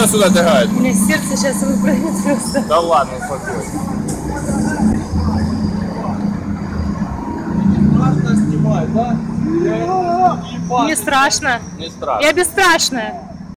сюда тягает. У меня сердце сейчас выпрыгнет просто. Да ладно, успокойся. Страшно снимать, да? Не страшно. Не страшно. Я бесстрашная.